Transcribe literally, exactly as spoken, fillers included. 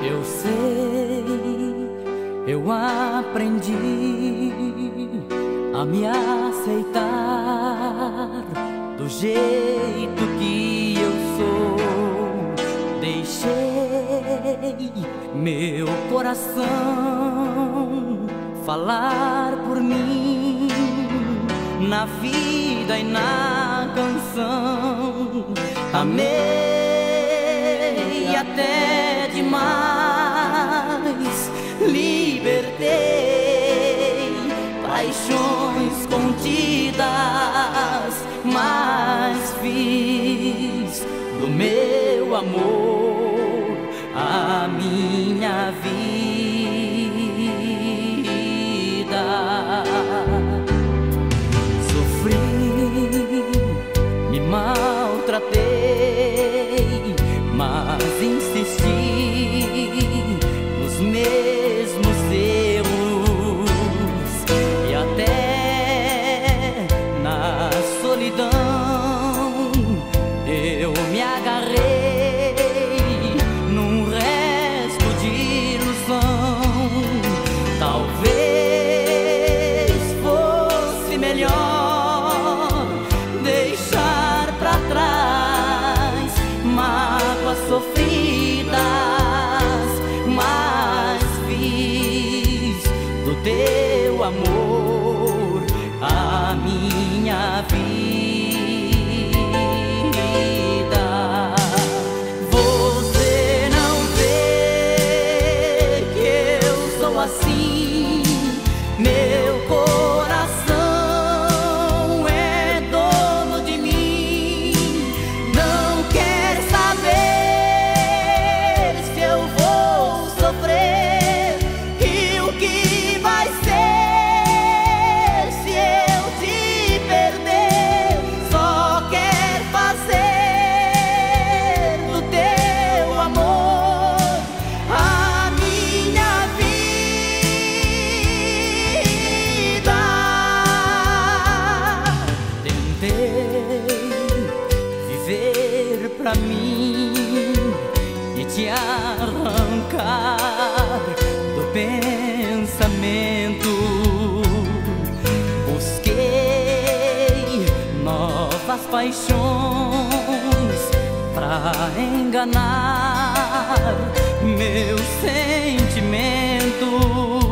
Eu sei, eu aprendi a me aceitar do jeito que eu sou. Deixei meu coração falar por mim na vida e na canção. Amei até demais, libertei paixões contidas, mas fiz do meu amor a minha vida. Sofri, me maltratei, mas insisti nos mesmos erros, e até na solidão eu me agarrei num resto de ilusão. Talvez fosse melhor deixar pra trás mágoas sofridas, mas fiz do teu amor a minha vida. Você não vê que eu sou assim, meu coração é dono de mim. Não quer saber se eu vou sofrer e o que vai ser se eu te perder. Só quer fazer do teu amor a minha vida. Tentei viver pra mim e te arrancar do pensamento. Busquei novas paixões pra enganar meus sentimentos.